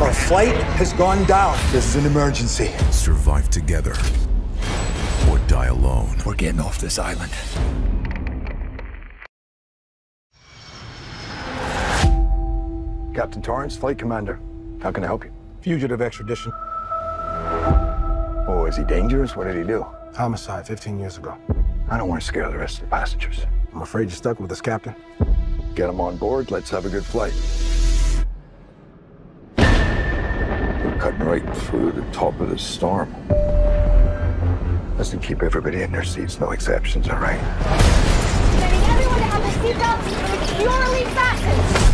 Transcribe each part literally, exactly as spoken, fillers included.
Our flight has gone down. This is an emergency. Survive together or die alone. We're getting off this island. Captain Torrance, flight commander. How can I help you? Fugitive extradition. Oh, is he dangerous? What did he do? Homicide fifteen years ago. I don't want to scare the rest of the passengers. I'm afraid you're stuck with us, Captain. Get him on board. Let's have a good flight. We're cutting right through the top of the storm. Listen, keep everybody in their seats. No exceptions, all right? Getting everyone to have their seatbelts securely fastened.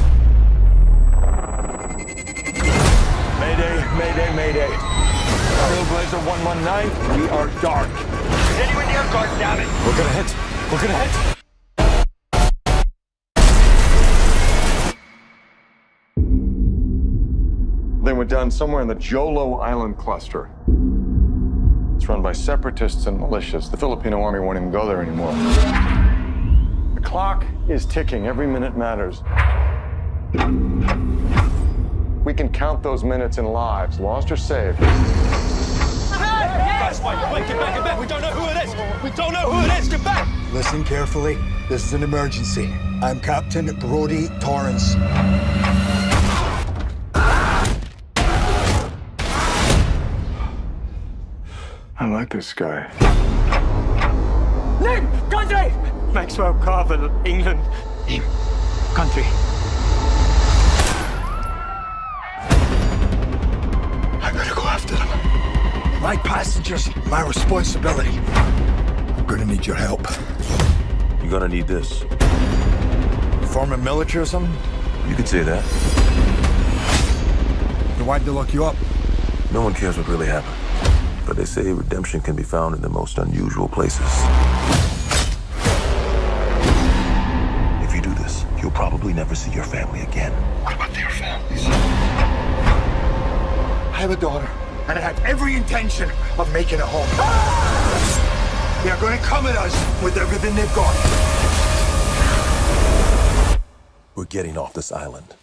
Mayday, mayday, mayday. Trailblazer one one nine, we are dark. Is anyone near guard, damn it? We're gonna hit. We're gonna hit. They went down somewhere in the Jolo Island cluster. It's run by separatists and militias. The Filipino army won't even go there anymore. The clock is ticking. Every minute matters. We can count those minutes in lives, lost or saved. Guys, wait, wait, get back, get back. We don't know who it is. We don't know who it is. Get back. Listen carefully. This is an emergency. I'm Captain Brody Torrance. I like this guy. Name, country. Maxwell Carver, England. Name, country. I gotta go after them. My passengers, my responsibility. I'm gonna need your help. You're gonna need this. Form a military or something? You could say that. Then why'd they lock you up? No one cares what really happened. But they say redemption can be found in the most unusual places. If you do this, you'll probably never see your family again. What about their families? I have a daughter, and I have every intention of making it home. They are going to come at us with everything they've got. We're getting off this island.